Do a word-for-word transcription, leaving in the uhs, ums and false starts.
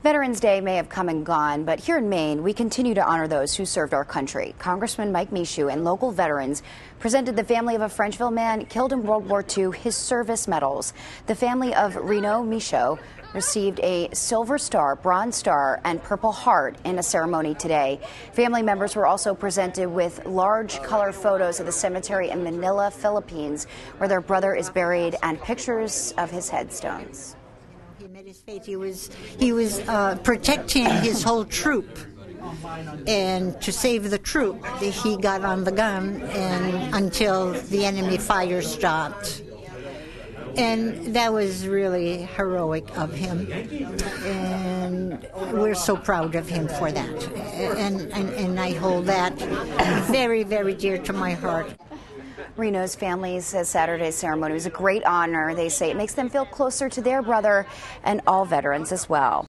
Veterans Day may have come and gone, but here in Maine, we continue to honor those who served our country. Congressman Mike Michaud and local veterans presented the family of a Frenchville man killed in World War Two his service medals. The family of Reno Michaud received a Silver Star, Bronze Star, and Purple Heart in a ceremony today. Family members were also presented with large color photos of the cemetery in Manila, Philippines, where their brother is buried, and pictures of his headstones. He met his fate. He was he was uh, protecting his whole troop, and to save the troop, he got on the gun and until the enemy fire stopped. And that was really heroic of him, and we're so proud of him for that. And, and, and I hold that very, very dear to my heart. Reno's family says Saturday's ceremony was a great honor. They say it makes them feel closer to their brother and all veterans as well.